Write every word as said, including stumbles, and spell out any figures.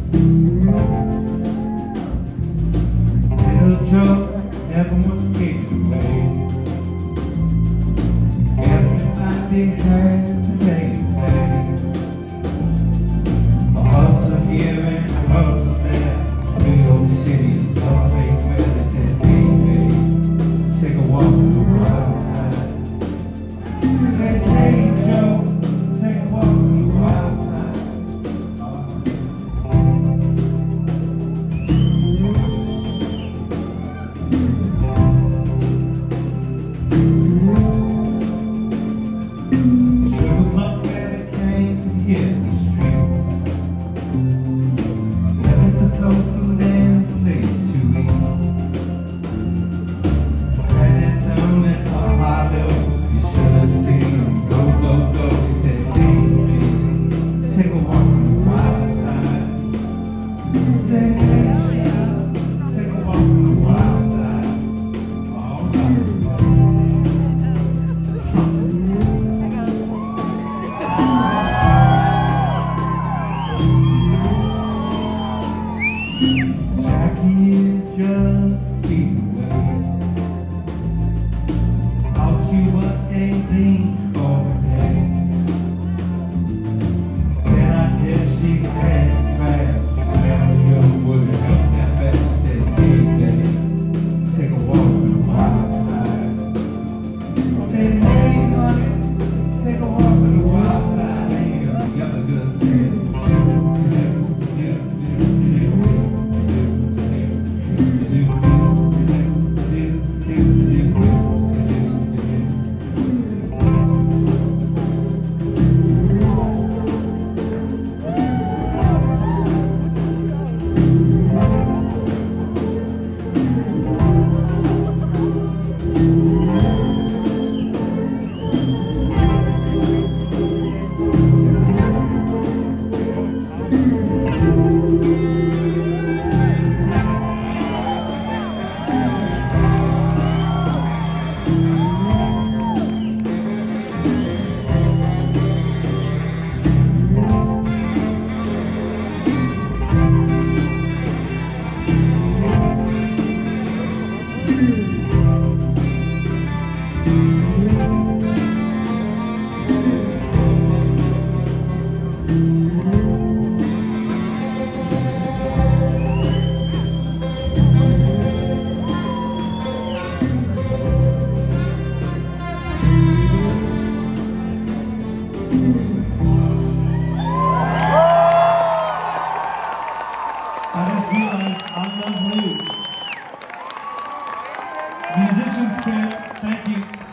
Little Joe never was taken away. Everybody has a day to day. A hustle here and a hustle there. New York City is the place where they said, hey, babe, take a walk on the wild side. Said, hey, Joe, take a walk on the wild side. Sugar Plum Baby came to hit the streets. Living the soul food and the place to eat. Said it's only up Hollywood, you should have seen him go, go, go. He said, baby, take a walk on the wild side. He said, hey, child, take a walk on the wild side. All right. Jackie is just speeding away. All she was chasing for a day. Then I guess she had crashed. Well, you would have helped that bad. She said, hey, babe, take a walk on the wild side. I said, hey, honey, take a walk on the wild side. And the other girl said, I just realized I love you. Musicians can, thank you.